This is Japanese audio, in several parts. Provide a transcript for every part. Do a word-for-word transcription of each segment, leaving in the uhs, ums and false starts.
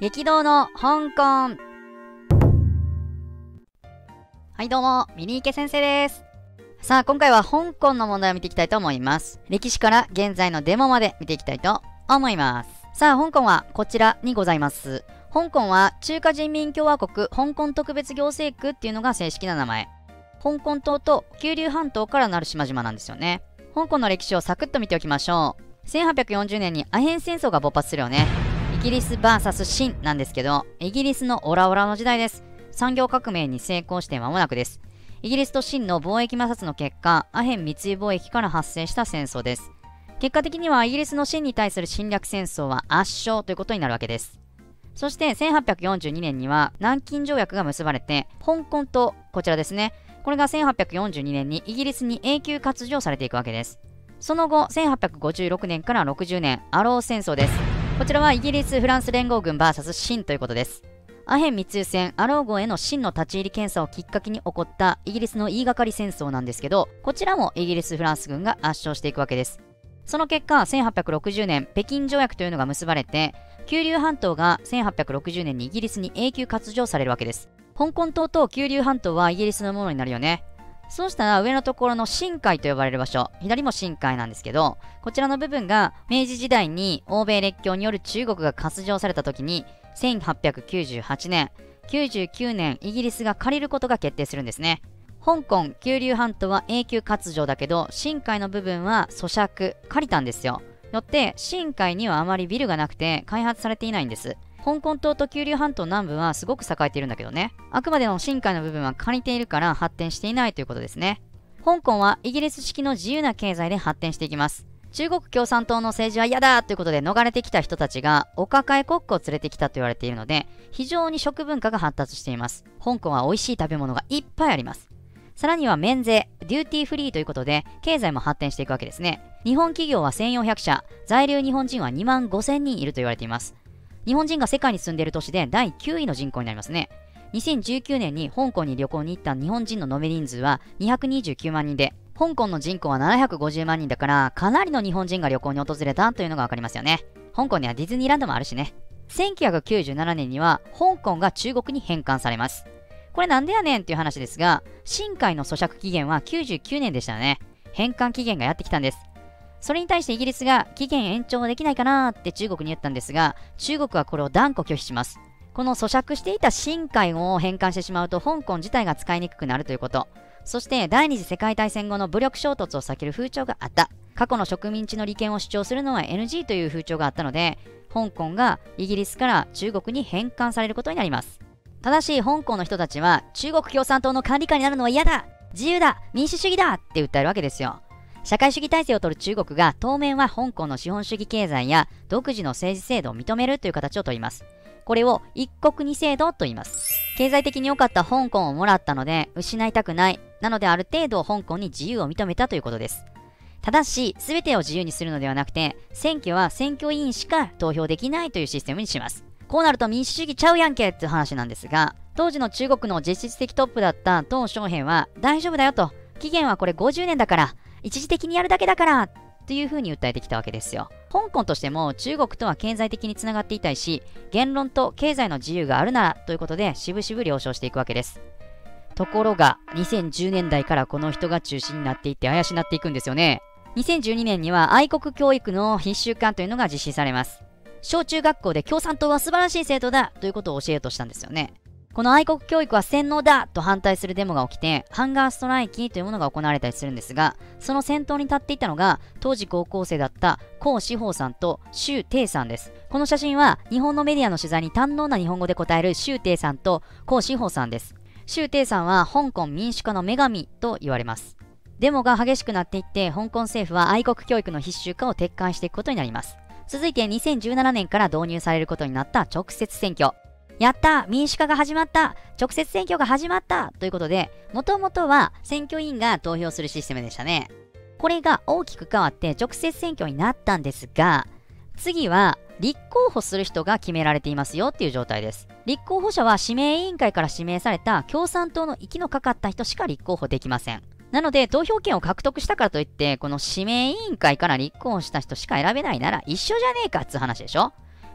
激動の香港。はいどうも、ミニーケ先生です。さあ今回は香港の問題を見ていきたいと思います。歴史から現在のデモまで見ていきたいと思います。さあ香港はこちらにございます。香港は中華人民共和国香港特別行政区っていうのが正式な名前。香港島と九龍半島からなる島々なんですよね。香港の歴史をサクッと見ておきましょう。せんはっぴゃくよんじゅうねんにアヘン戦争が勃発するよね。イギリス ブイエス 清なんですけど、イギリスのオラオラの時代です。産業革命に成功して間もなくです。イギリスと清の貿易摩擦の結果、アヘン密輸貿易から発生した戦争です。結果的にはイギリスの清に対する侵略戦争は圧勝ということになるわけです。そしてせんはっぴゃくよんじゅうにねんには南京条約が結ばれて、香港島、こちらですね。これがせんはっぴゃくよんじゅうにねんにイギリスに永久割譲されていくわけです。その後、せんはっぴゃくごじゅうろくねんからろくじゅうねん、アロー戦争です。こちらはイギリス・フランス連合軍 ブイエス 清ということです。アヘン密輸船アロー号への清の立ち入り検査をきっかけに起こったイギリスの言いがかり戦争なんですけど、こちらもイギリス・フランス軍が圧勝していくわけです。その結果、せんはっぴゃくろくじゅうねん、北京条約というのが結ばれて、九龍半島がせんはっぴゃくろくじゅうねんにイギリスに永久割譲されるわけです。香港島と九龍半島はイギリスのものになるよね。そうしたら上のところの深海と呼ばれる場所、左も深海なんですけど、こちらの部分が明治時代に欧米列強による中国が割譲された時に、せんはっぴゃくきゅうじゅうはちねん、きゅうじゅうきゅうねんイギリスが借りることが決定するんですね。香港、九龍半島は永久割譲だけど、深海の部分は租借、借りたんですよ。よって、深海にはあまりビルがなくて開発されていないんです。香港島と九龍半島南部はすごく栄えているんだけどね。あくまでも深海の部分は借りているから発展していないということですね。香港はイギリス式の自由な経済で発展していきます。中国共産党の政治は嫌だということで逃れてきた人たちがお抱え国家を連れてきたと言われているので、非常に食文化が発達しています。香港は美味しい食べ物がいっぱいあります。さらには免税、デューティーフリーということで経済も発展していくわけですね。日本企業はせんよんひゃくしゃ、在留日本人はにまんごせんにんいると言われています。日本人が世界に住んでいる都市でだいきゅういの人口になりますね。にせんじゅうきゅうねんに香港に旅行に行った日本人の延べ人数はにひゃくにじゅうきゅうまんにんで、香港の人口はななひゃくごじゅうまんにんだから、かなりの日本人が旅行に訪れたというのがわかりますよね。香港にはディズニーランドもあるしね。せんきゅうひゃくきゅうじゅうななねんには香港が中国に返還されます。これなんでやねんっていう話ですが、深海の租借期限はきゅうじゅうきゅうねんでしたよね。返還期限がやってきたんです。それに対してイギリスが期限延長できないかなーって中国に言ったんですが、中国はこれを断固拒否します。この租借していた深海を返還してしまうと香港自体が使いにくくなるということ。そして第二次世界大戦後の武力衝突を避ける風潮があった。過去の植民地の利権を主張するのは エヌジー という風潮があったので、香港がイギリスから中国に返還されることになります。ただし香港の人たちは中国共産党の管理下になるのは嫌だ、自由だ、民主主義だって訴えるわけですよ。社会主義体制を取る中国が当面は香港の資本主義経済や独自の政治制度を認めるという形をとります。これを一国二制度と言います。経済的に良かった香港をもらったので失いたくない。なのである程度香港に自由を認めたということです。ただし、全てを自由にするのではなくて、選挙は選挙委員しか投票できないというシステムにします。こうなると民主主義ちゃうやんけっていう話なんですが、当時の中国の実質的トップだった鄧小平は大丈夫だよと、期限はこれごじゅうねんだから、一時的にやるだけだからというふうに訴えてきたわけですよ。香港としても中国とは経済的につながっていたいし、言論と経済の自由があるならということでしぶしぶ了承していくわけです。ところがにせんじゅうねんだいからこの人が中心になっていって怪しになっていくんですよね。にせんじゅうにねんには愛国教育の必修館というのが実施されます。小中学校で共産党は素晴らしい政党だということを教えようとしたんですよね。この愛国教育は洗脳だと反対するデモが起きて、ハンガーストライキというものが行われたりするんですが、その先頭に立っていたのが当時高校生だった孔子峰さんと周庭さんです。この写真は日本のメディアの取材に堪能な日本語で答える周庭さんと孔子峰さんです。周庭さんは香港民主化の女神と言われます。デモが激しくなっていって、香港政府は愛国教育の必修化を撤回していくことになります。続いてにせんじゅうななねんから導入されることになった直接選挙。やった民主化が始まった直接選挙が始まったということで、もともとは選挙委員が投票するシステムでしたね。これが大きく変わって直接選挙になったんですが、次は立候補する人が決められていますよっていう状態です。立候補者は指名委員会から指名された共産党の息のかかった人しか立候補できません。なので投票権を獲得したからといってこの指名委員会から立候補した人しか選べないなら一緒じゃねえかっつう話でしょ。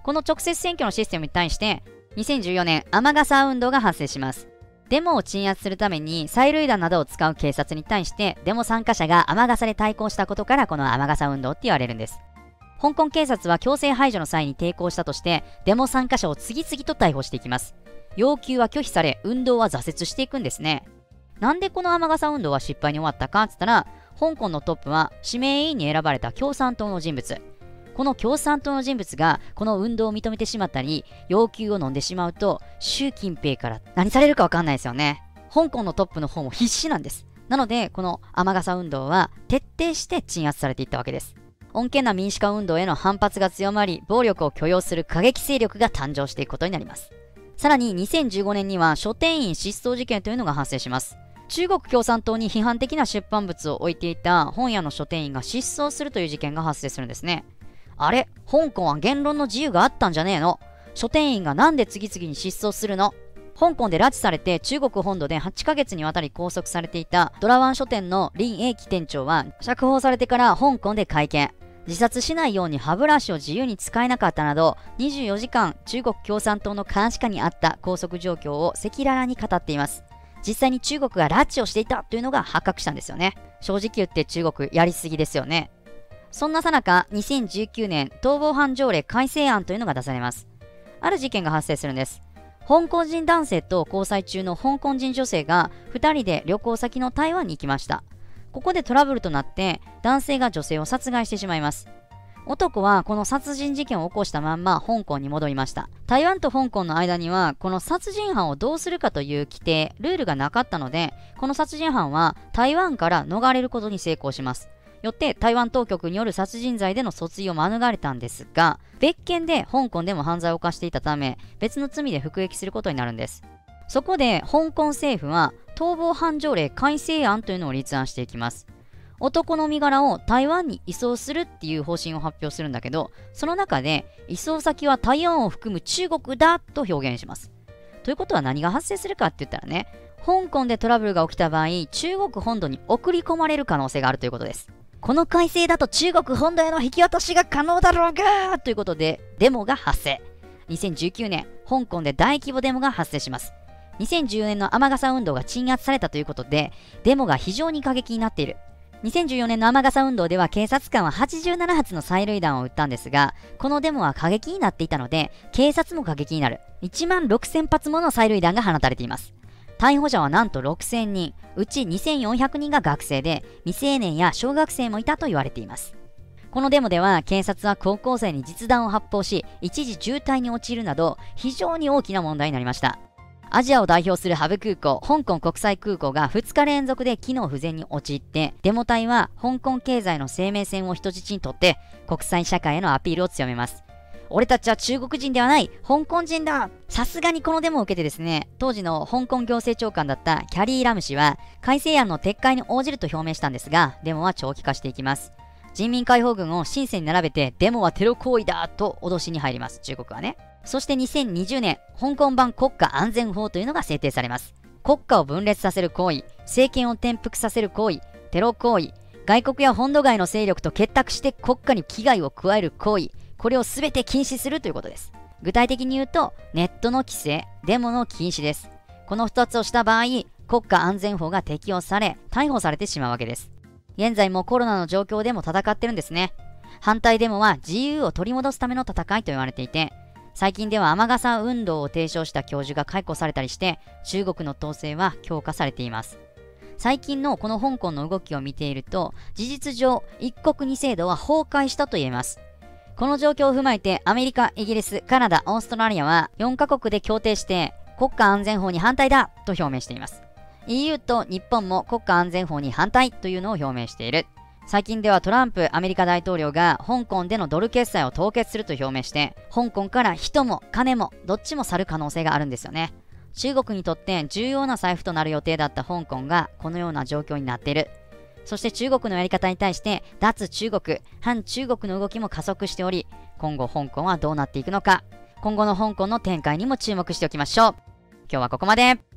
この直接選挙のシステムに対してにせんじゅうよねん雨傘運動が発生します。デモを鎮圧するために催涙弾などを使う警察に対してデモ参加者が雨傘で対抗したことからこの雨傘運動って言われるんです。香港警察は強制排除の際に抵抗したとしてデモ参加者を次々と逮捕していきます。要求は拒否され運動は挫折していくんですね。なんでこの雨傘運動は失敗に終わったかっつったら、香港のトップは指名委員に選ばれた共産党の人物。この共産党の人物がこの運動を認めてしまったり要求を飲んでしまうと習近平から何されるか分かんないですよね。香港のトップの方も必死なんです。なのでこの雨傘運動は徹底して鎮圧されていったわけです。穏健な民主化運動への反発が強まり暴力を許容する過激勢力が誕生していくことになります。さらににせんじゅうごねんには書店員失踪事件というのが発生します。中国共産党に批判的な出版物を置いていた本屋の書店員が失踪するという事件が発生するんですね。あれ、香港は言論の自由があったんじゃねえの？書店員がなんで次々に失踪するの？香港で拉致されて中国本土ではちかげつにわたり拘束されていたドラワン書店の林英輝店長は釈放されてから香港で会見。自殺しないように歯ブラシを自由に使えなかったなどにじゅうよじかん中国共産党の監視下にあった拘束状況を赤裸々に語っています。実際に中国が拉致をしていたというのが発覚したんですよね。正直言って中国やりすぎですよね。そんなさなかにせんじゅうきゅうねん逃亡犯条例改正案というのが出されます。ある事件が発生するんです。香港人男性と交際中の香港人女性がふたりで旅行先の台湾に行きました。ここでトラブルとなって男性が女性を殺害してしまいます。男はこの殺人事件を起こしたまんま香港に戻りました。台湾と香港の間にはこの殺人犯をどうするかという規定、ルールがなかったので、この殺人犯は台湾から逃れることに成功します。よって台湾当局による殺人罪での訴追を免れたんですが、別件で香港でも犯罪を犯していたため別の罪で服役することになるんです。そこで香港政府は逃亡犯条例改正案というのを立案していきます。男の身柄を台湾に移送するっていう方針を発表するんだけど、その中で移送先は台湾を含む中国だと表現します。ということは何が発生するかって言ったらね、香港でトラブルが起きた場合、中国本土に送り込まれる可能性があるということです。この改正だと中国本土への引き渡しが可能だろうがということでデモが発生。にせんじゅうきゅうねん香港で大規模デモが発生します。にせんじゅうよねんの雨傘運動が鎮圧されたということでデモが非常に過激になっている。にせんじゅうよねんの雨傘運動では警察官ははちじゅうななはつの催涙弾を撃ったんですが、このデモは過激になっていたので警察も過激になる。いちまんろくせんぱつもの催涙弾が放たれています。逮捕者はなんとろくせんにん、うちにせんよんひゃくにんが学生で未成年や小学生もいたと言われています。このデモでは警察は高校生に実弾を発砲し一時渋滞に陥るなど非常に大きな問題になりました。アジアを代表するハブ空港、香港国際空港がふつか連続で機能不全に陥って、デモ隊は香港経済の生命線を人質にとって国際社会へのアピールを強めます。俺たちは中国人ではない、香港人だ。さすがにこのデモを受けてですね、当時の香港行政長官だったキャリー・ラム氏は改正案の撤回に応じると表明したんですが、デモは長期化していきます。人民解放軍を深センに並べてデモはテロ行為だと脅しに入ります、中国はね。そしてにせんにじゅうねん、香港版国家安全法というのが制定されます。国家を分裂させる行為、政権を転覆させる行為、テロ行為、外国や本土外の勢力と結託して国家に危害を加える行為、これを全て禁止するということです。具体的に言うと、ネットの規制、デモの禁止です。このふたつをした場合、国家安全法が適用され、逮捕されてしまうわけです。現在もコロナの状況でも戦ってるんですね。反対デモは自由を取り戻すための戦いと言われていて、最近では雨傘運動を提唱した教授が解雇されたりして、中国の統制は強化されています。最近のこの香港の動きを見ていると、事実上一国二制度は崩壊したと言えます。この状況を踏まえてアメリカ、イギリス、カナダ、オーストラリアはよんかこくで協定して国家安全法に反対だと表明しています。イーユー と日本も国家安全法に反対というのを表明している。最近ではトランプアメリカ大統領が香港でのドル決済を凍結すると表明して、香港から人も金もどっちも去る可能性があるんですよね。中国にとって重要な財布となる予定だった香港がこのような状況になっている。そして中国のやり方に対して脱中国、反中国の動きも加速しており、今後香港はどうなっていくのか、今後の香港の展開にも注目しておきましょう。今日はここまで。